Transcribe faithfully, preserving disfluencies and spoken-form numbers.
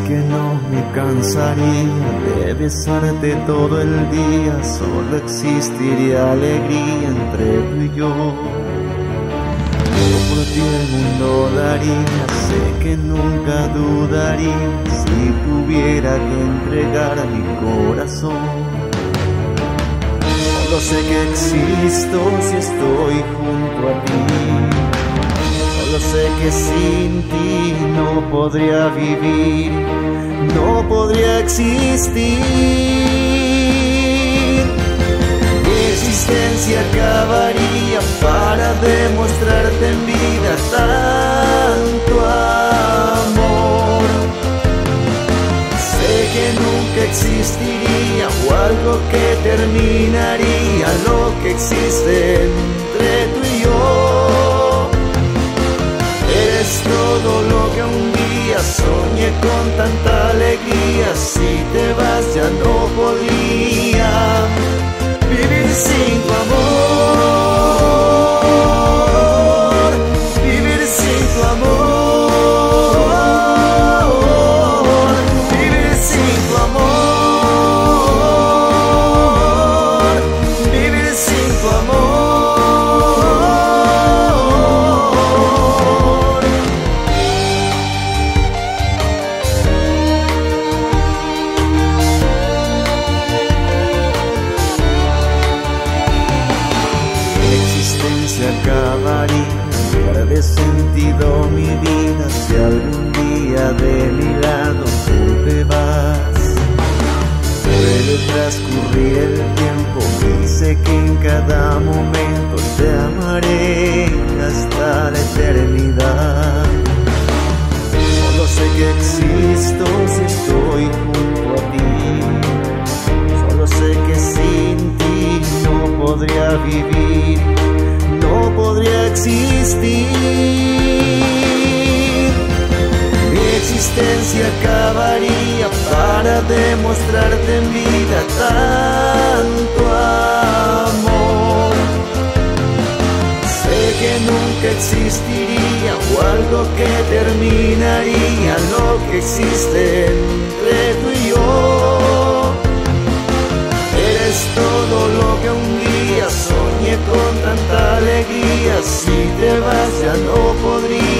que no me cansaría de besarte todo el día, solo existiría alegría entre tú y yo. Yo por ti el mundo daría, sé que nunca dudaría si tuviera que entregar mi corazón. Solo sé que existo si estoy junto a ti. Solo sé que sin ti no podría vivir, no podría existir. Mi existencia acabaría para demostrarte en vida tanto amor. Sé que nunca existiría o algo que terminaría lo que existe entre tú y yo. Eres todo lo que un día soñé con tanta alegría. Si te vas ya no podría vivir sin tu amor, vivir sin tu amor, vivir sin tu amor, vivir sin tu amor. Se acabaría, pierde sentido mi vida si algún día de mi lado tú te vas. Puede transcurrir el tiempo y sé que en cada momento te amaré hasta la eternidad. Solo sé que existo si estoy junto a ti. Solo sé que sin ti no podría vivir, no podría existir. Mi existencia acabaría para demostrarte en vida tanto amor. Sé que nunca existiría o algo que terminaría lo que existe entre tú y yo. Eres todo lo que un día soñé con tanta alegría. Si te vas ya no podría